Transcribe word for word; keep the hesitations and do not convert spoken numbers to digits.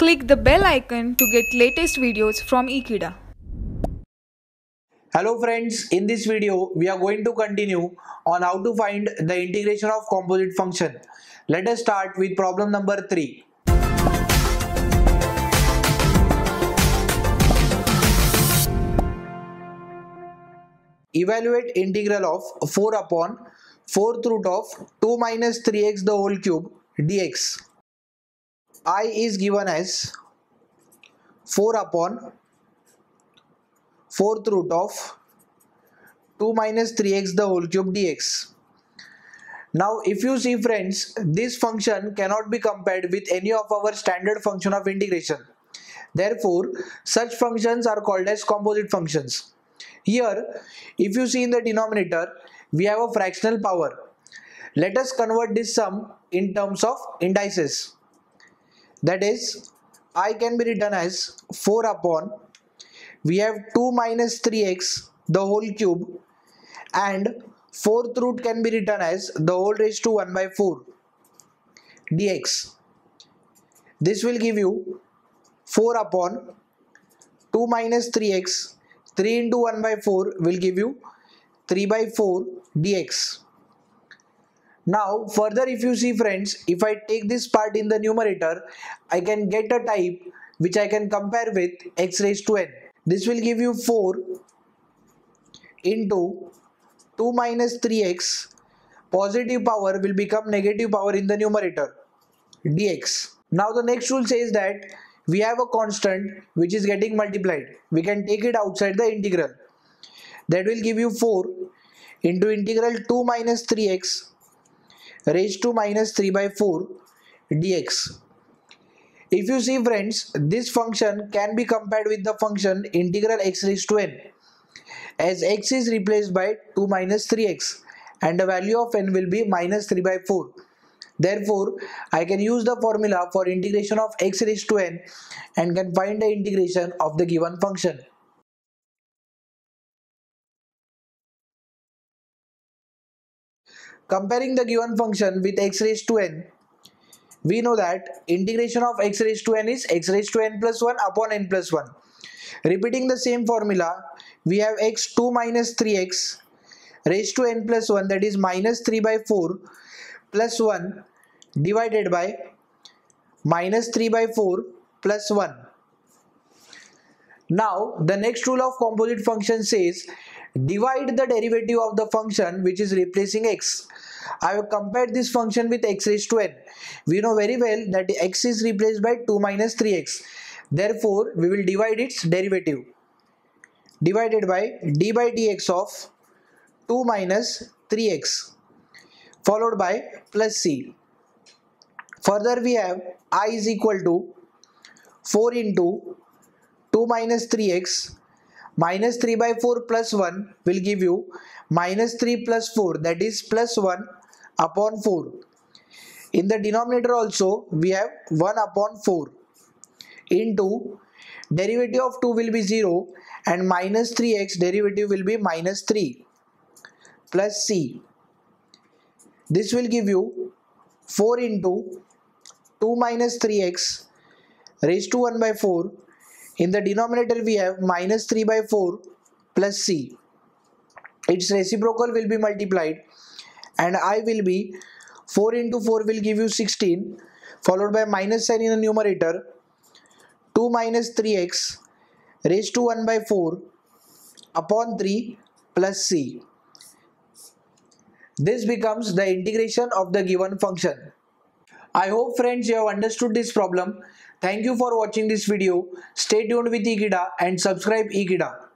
Click the bell icon to get latest videos from Ekeeda. Hello friends, in this video we are going to continue on how to find the integration of composite function. Let us start with problem number three. Evaluate integral of four upon fourth root of two minus three x the whole cube dx. I is given as four upon fourth root of two minus three x the whole cube dx. Now if you see friends, this function cannot be compared with any of our standard function of integration. Therefore, such functions are called as composite functions. Here, if you see in the denominator, we have a fractional power. Let us convert this sum in terms of indices. That is, I can be written as four upon, we have two minus three x the whole cube, and fourth root can be written as the whole raised to one by four dx. This will give you four upon two minus three x, three into one by four will give you three by four dx. Now further, if you see friends, if I take this part in the numerator, I can get a type which I can compare with x raised to n. This will give you four into two minus three x, positive power will become negative power in the numerator dx. Now the next rule says that we have a constant which is getting multiplied. We can take it outside the integral. That will give you four into integral two minus three x raised to minus three by four dx. If you see friends, this function can be compared with the function integral x raised to n, as x is replaced by two minus three x and the value of n will be minus three by four. Therefore, I can use the formula for integration of x raised to n and can find the integration of the given function. Comparing the given function with x raised to n, we know that integration of x raised to n is x raised to n plus one upon n plus one. Repeating the same formula, we have x two minus three x raised to n plus one, that is minus three by four plus one divided by minus three by four plus one. Now the next rule of composite function says divide the derivative of the function which is replacing x. I have compared this function with x raised to n. We know very well that x is replaced by two minus three x. Therefore, we will divide its derivative. Divided by d by dx of two minus three x followed by plus c. Further we have I is equal to four into two minus three x minus three by four plus one will give you minus three plus four, that is plus one upon four. In the denominator also we have one upon four into derivative of two will be zero and minus three x derivative will be minus three plus c. This will give you four into two minus three x raised to one by four. In the denominator we have minus three by four plus c. Its reciprocal will be multiplied and I will be four into four will give you sixteen, followed by minus sign in the numerator, two minus three x raised to one by four upon three plus c. This becomes the integration of the given function. I hope friends you have understood this problem. Thank you for watching this video. Stay tuned with Ekeeda and subscribe Ekeeda.